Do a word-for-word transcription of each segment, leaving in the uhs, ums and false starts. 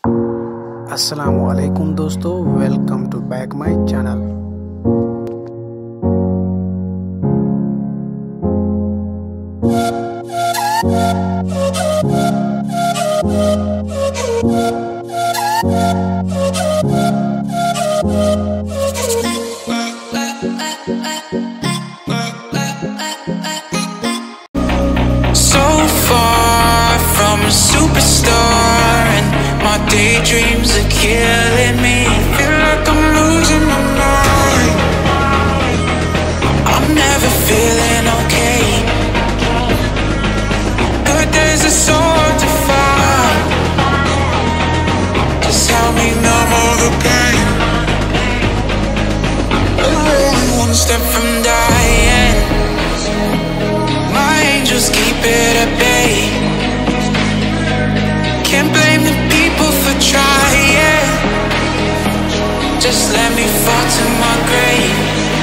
asalamualikum दोस्तों, welcome to back my channel. So far from a superstar, and my daydreams are killing me. Feel like I'm losing my mind. I'm never feeling okay. Good days are so hard to find. Just help me numb all the pain. I'm only one step from dying. My angels keep it at bay. Can't blame the people for trying. Just let me fall to my grave.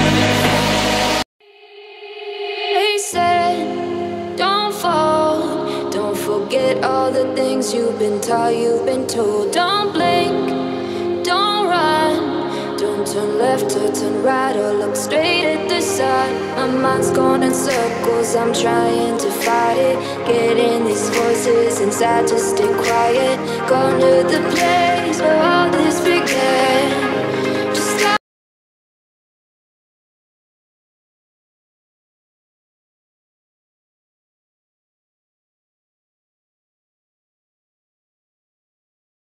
They said, don't fall. Don't forget all the things you've been taught, you've been told. Don't blink, don't run. Don't turn left or turn right or look straight at the sun. My mind's gone in circles, I'm trying to fight it. Getting these voices inside to stay quiet. Gone to the place where all this